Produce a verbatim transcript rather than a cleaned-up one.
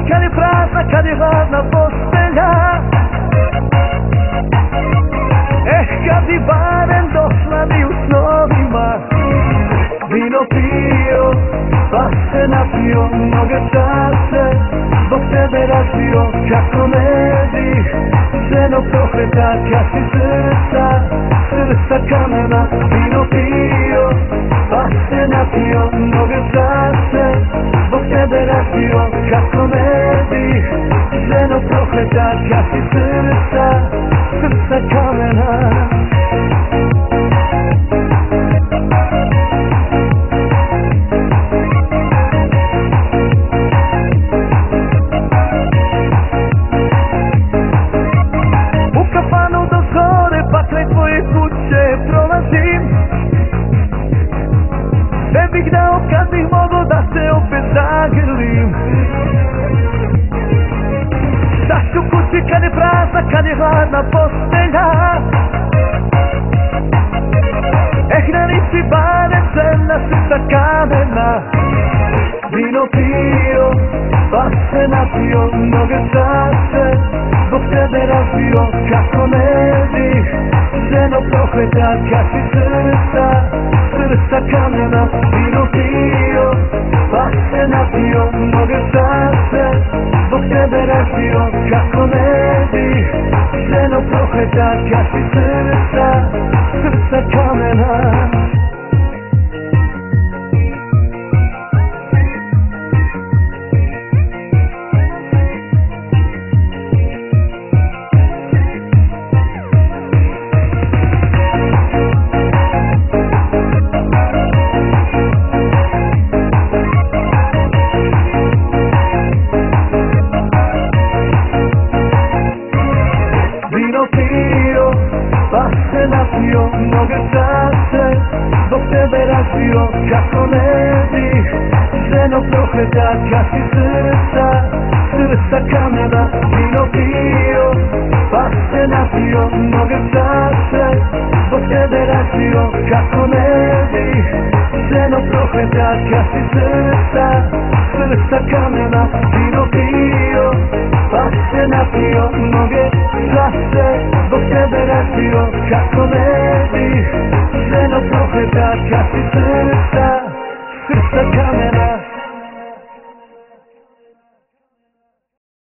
kad je prazna, kad je hladna postelja. Eh, kad bi barem došla mi u snovima, vino pio, pa se napio, mnoge čase zbog tebe razbio. Kako ne bih ženo prokleta, kad si srca, srca kamena. Vino pio, pa se napio, mnoge čase zbog tebe razbio. Kako ne bih ženo prokleta, kad si srca, srca kamena. Sve bih dao kad bih mogo da se opet zagrlim. Zašto kući kad je prazna, kad je hladna postelja. Eh, na lici barem žena srca kamena. Vino pio, pa se napio, mnoge čase zbog tebe razbio. Kako ne bih ženo prokleta, kad si srca, srca kamena. Vino pio, pa se napio, mnoge čase zbog tebe razbio. Kako ne bih ženo prokleta, kad si srca, srca kamena. Pa se napio, mnoge čase zbog tebe razbio. Kako ne bih ženo prokleta, kad si srca, srca kamena. Vino pio, pa se napio, mnoge čase zbog tebe razbio. Kako ne bih ženo prokleta, kad si srca, srca kamena. Vino pio, pa se napio, mnoge čase zbog tebe razbio. Kako ne bih ženo prokleta, kad si srca, srca kamena.